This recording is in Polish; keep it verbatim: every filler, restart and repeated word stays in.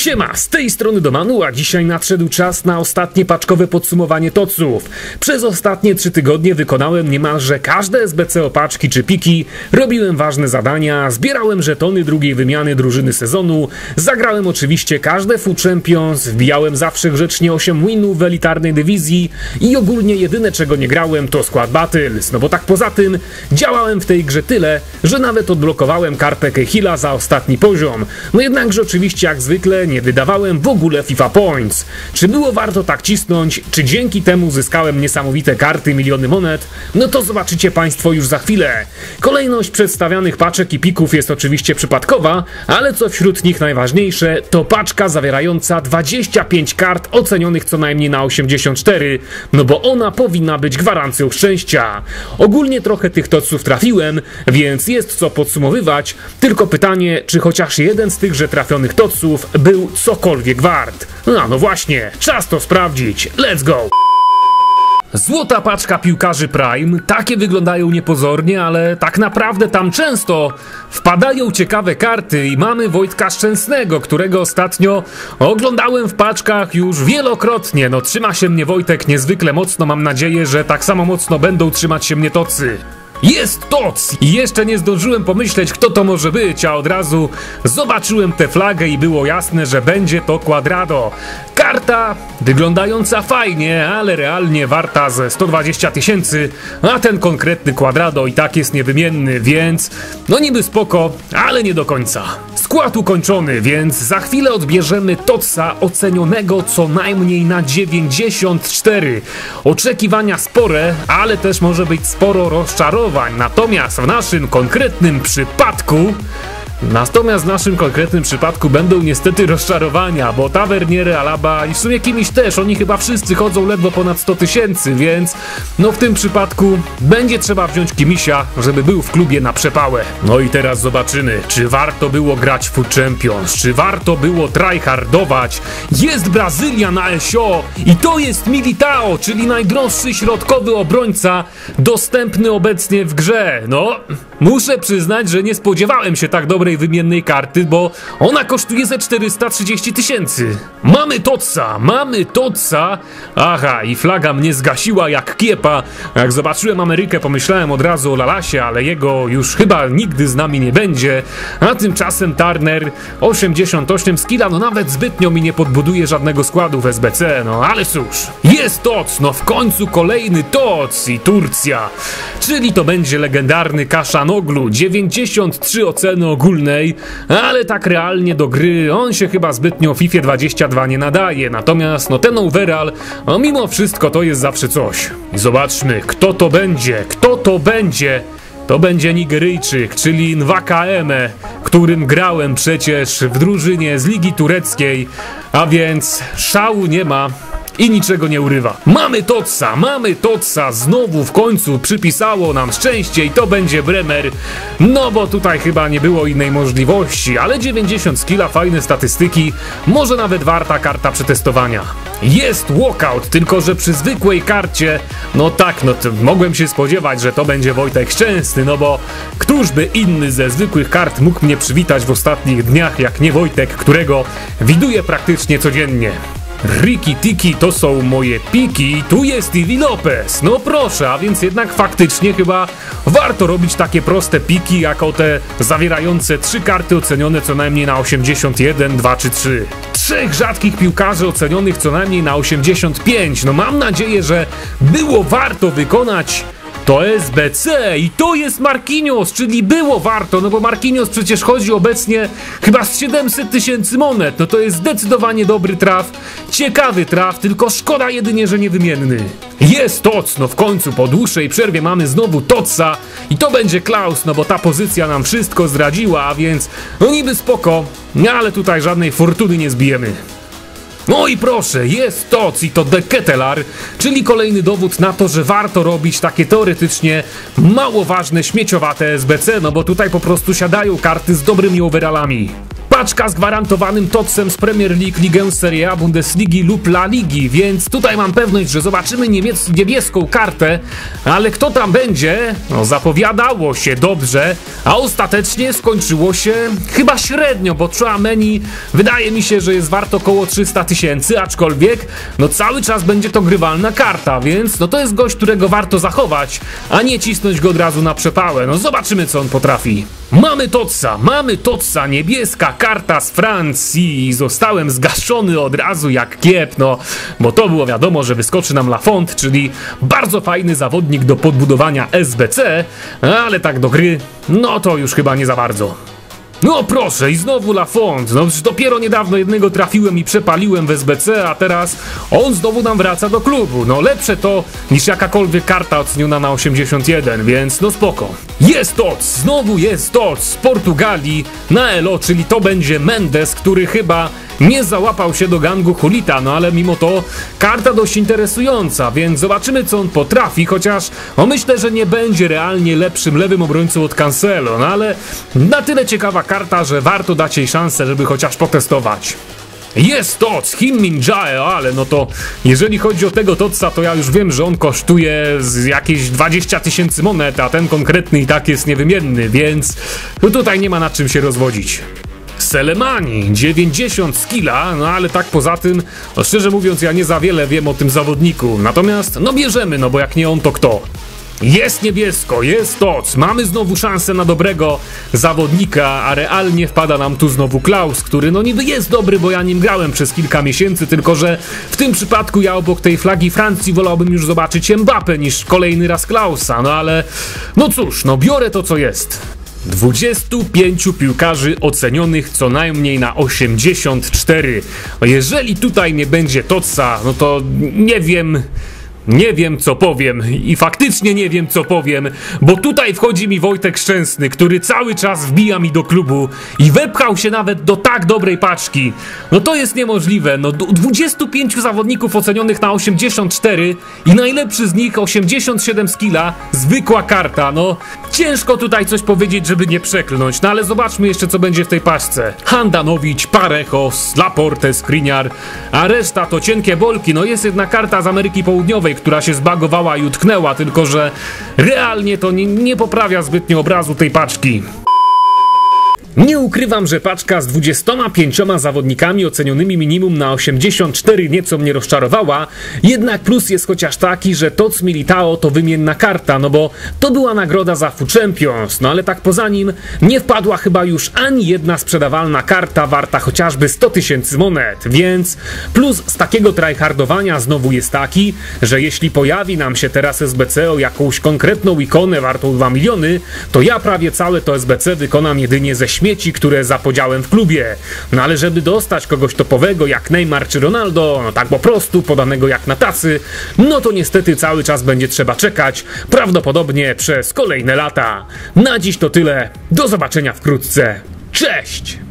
Siema, z tej strony Domanu, a dzisiaj nadszedł czas na ostatnie paczkowe podsumowanie toców. Przez ostatnie trzy tygodnie wykonałem niemalże każde S B C opaczki czy piki, robiłem ważne zadania, zbierałem żetony drugiej wymiany drużyny sezonu, zagrałem oczywiście każde F U Champions, wbijałem zawsze grzecznie osiem winów w elitarnej dywizji i ogólnie jedyne czego nie grałem to Squad Battles, no bo tak poza tym działałem w tej grze tyle, że nawet odblokowałem kartę Kehila za ostatni poziom. No jednakże oczywiście jak zwykle nie wydawałem w ogóle FIFA Points. Czy było warto tak cisnąć? Czy dzięki temu zyskałem niesamowite karty, miliony monet? No to zobaczycie Państwo już za chwilę. Kolejność przedstawianych paczek i pików jest oczywiście przypadkowa, ale co wśród nich najważniejsze, to paczka zawierająca dwadzieścia pięć kart ocenionych co najmniej na osiemdziesiąt cztery, no bo ona powinna być gwarancją szczęścia. Ogólnie trochę tych toców trafiłem, więc jest co podsumowywać, tylko pytanie, czy chociaż jeden z tychże trafionych toców był cokolwiek wart. No, no właśnie, czas to sprawdzić. Let's go! Złota paczka piłkarzy Prime, takie wyglądają niepozornie, ale tak naprawdę tam często wpadają ciekawe karty i mamy Wojtka Szczęsnego, którego ostatnio oglądałem w paczkach już wielokrotnie. No trzyma się mnie Wojtek niezwykle mocno, mam nadzieję, że tak samo mocno będą trzymać się mnie tocy. Jest toc! I jeszcze nie zdążyłem pomyśleć, kto to może być, a od razu zobaczyłem tę flagę i było jasne, że będzie to Cuadrado. Karta wyglądająca fajnie, ale realnie warta ze sto dwadzieścia tysięcy, a ten konkretny Cuadrado i tak jest niewymienny, więc no niby spoko, ale nie do końca. Skład ukończony, więc za chwilę odbierzemy toca ocenionego co najmniej na dziewięćdziesiąt cztery. Oczekiwania spore, ale też może być sporo rozczarowań. Natomiast w naszym konkretnym przypadku Natomiast w naszym konkretnym przypadku będą niestety rozczarowania, bo Tavernier, Alaba i w sumie kimś też, oni chyba wszyscy chodzą ledwo ponad sto tysięcy, więc no w tym przypadku będzie trzeba wziąć Kimisia, żeby był w klubie na przepałę. No i teraz zobaczymy, czy warto było grać w F U Champions, czy warto było tryhardować. Jest Brazylia na S O i to jest Militao, czyli najdroższy środkowy obrońca dostępny obecnie w grze. No, muszę przyznać, że nie spodziewałem się tak dobrej wymiennej karty, bo ona kosztuje ze czterysta trzydzieści tysięcy. Mamy toca, mamy toca. Aha, i flaga mnie zgasiła jak kiepa. Jak zobaczyłem Amerykę, pomyślałem od razu o Lalasie, ale jego już chyba nigdy z nami nie będzie. A tymczasem Turner, osiemdziesiąt osiem skilla, no nawet zbytnio mi nie podbuduje żadnego składu w S B C, no ale cóż. Jest toc, no w końcu kolejny toc i Turcja. Czyli to będzie legendarny Kaszanoglu, dziewięćdziesiąt trzy oceny ogólne. Ale tak realnie do gry on się chyba zbytnio w FIFA dwadzieścia dwa nie nadaje, natomiast no ten overall, no mimo wszystko to jest zawsze coś. I zobaczmy, kto to będzie, kto to będzie. To będzie Nigeryjczyk, czyli Nwakaeme, którym grałem przecież w drużynie z Ligi Tureckiej, a więc szału nie ma. I niczego nie urywa. Mamy toca, mamy toca, znowu w końcu przypisało nam szczęście i to będzie Bremer. No bo tutaj chyba nie było innej możliwości, ale dziewięćdziesiąt skilla, fajne statystyki, może nawet warta karta przetestowania. Jest walkout, tylko że przy zwykłej karcie, no tak, no to mogłem się spodziewać, że to będzie Wojtek Szczęsny, no bo któż by inny ze zwykłych kart mógł mnie przywitać w ostatnich dniach, jak nie Wojtek, którego widuję praktycznie codziennie. Riki Tiki to są moje piki, tu jest Stevie Lopez, no proszę, a więc jednak faktycznie chyba warto robić takie proste piki, jako te zawierające trzy karty ocenione co najmniej na osiemdziesiąt jeden, dwa czy trzy. Trzech rzadkich piłkarzy ocenionych co najmniej na osiemdziesiąt pięć, no mam nadzieję, że było warto wykonać to S B C i to jest Marquinhos, czyli było warto, no bo Marquinhos przecież chodzi obecnie chyba z siedemset tysięcy monet, no to jest zdecydowanie dobry traf, ciekawy traf, tylko szkoda jedynie, że niewymienny. Jest toc, no w końcu po dłuższej przerwie mamy znowu toca i to będzie Klaus, no bo ta pozycja nam wszystko zdradziła, a więc no niby spoko, ale tutaj żadnej fortuny nie zbijemy. No i proszę, jest toc i to De Ketelaar, czyli kolejny dowód na to, że warto robić takie teoretycznie mało ważne, śmieciowate S B C, no bo tutaj po prostu siadają karty z dobrymi overallami. Paczka z gwarantowanym totsem z Premier League, Ligę Serie A, Bundesligi lub La Ligi, więc tutaj mam pewność, że zobaczymy niemiec- niebieską kartę, ale kto tam będzie? No zapowiadało się dobrze, a ostatecznie skończyło się chyba średnio, bo Tchouaméni wydaje mi się, że jest wart około trzysta tysięcy, aczkolwiek no cały czas będzie to grywalna karta, więc no to jest gość, którego warto zachować, a nie cisnąć go od razu na przepałę. No zobaczymy, co on potrafi. Mamy Totsa, mamy Totsa, niebieska karta z Francji. Zostałem zgaszony od razu jak kiep, no bo to było wiadomo, że wyskoczy nam Lafont, czyli bardzo fajny zawodnik do podbudowania S B C, ale tak do gry, no to już chyba nie za bardzo. No proszę, i znowu Lafont, no przecież dopiero niedawno jednego trafiłem i przepaliłem w S B C, a teraz on znowu nam wraca do klubu. No lepsze to niż jakakolwiek karta oceniona na osiemdziesiąt jeden, więc no spoko. Jest Tots, znowu jest Tots z Portugalii na Elo, czyli to będzie Mendes, który chyba nie załapał się do gangu Hulita, no ale mimo to karta dość interesująca, więc zobaczymy, co on potrafi, chociaż no myślę, że nie będzie realnie lepszym lewym obrońcą od Cancelo, no ale na tyle ciekawa karta, że warto dać jej szansę, żeby chociaż potestować. Jest Tots, Kim Min-jae, ale no to jeżeli chodzi o tego Totsa, to ja już wiem, że on kosztuje z jakieś dwadzieścia tysięcy monet, a ten konkretny i tak jest niewymienny, więc no tutaj nie ma nad czym się rozwodzić. Selemani, dziewięćdziesiąt skilla, no ale tak poza tym, no szczerze mówiąc, ja nie za wiele wiem o tym zawodniku, natomiast no bierzemy, no bo jak nie on, to kto? Jest niebiesko, jest Tots, mamy znowu szansę na dobrego zawodnika, a realnie wpada nam tu znowu Klaus, który no niby jest dobry, bo ja nim grałem przez kilka miesięcy, tylko że w tym przypadku ja obok tej flagi Francji wolałbym już zobaczyć Mbappé niż kolejny raz Klausa, no ale no cóż, no biorę to, co jest. dwudziestu pięciu piłkarzy ocenionych co najmniej na osiemdziesiąt cztery. Jeżeli tutaj nie będzie Totsa, no to nie wiem... Nie wiem, co powiem i faktycznie nie wiem, co powiem, bo tutaj wchodzi mi Wojtek Szczęsny, który cały czas wbija mi do klubu i wepchał się nawet do tak dobrej paczki. No to jest niemożliwe, no dwudziestu pięciu zawodników ocenionych na osiemdziesiąt cztery i najlepszy z nich osiemdziesiąt siedem skilla, zwykła karta, no ciężko tutaj coś powiedzieć, żeby nie przeklnąć, no ale zobaczmy jeszcze, co będzie w tej paczce. Handanovic, Parejos, Laporte, Skriniar, a reszta to cienkie bolki, no jest jedna karta z Ameryki Południowej, która się zbagowała i utknęła, tylko że realnie to nie, nie poprawia zbytnio obrazu tej paczki. Nie ukrywam, że paczka z dwudziestoma pięcioma zawodnikami ocenionymi minimum na osiemdziesiąt cztery nieco mnie rozczarowała, jednak plus jest chociaż taki, że Tots Militao to wymienna karta, no bo to była nagroda za F U Champions, no ale tak poza nim nie wpadła chyba już ani jedna sprzedawalna karta warta chociażby sto tysięcy monet, więc plus z takiego tryhardowania znowu jest taki, że jeśli pojawi nam się teraz S B C o jakąś konkretną ikonę wartą dwa miliony, to ja prawie całe to S B C wykonam jedynie ze śmieci, które zapodziałem w klubie. No ale żeby dostać kogoś topowego jak Neymar czy Ronaldo, no tak po prostu, podanego jak na tacy, no to niestety cały czas będzie trzeba czekać, prawdopodobnie przez kolejne lata. Na dziś to tyle, do zobaczenia wkrótce, cześć!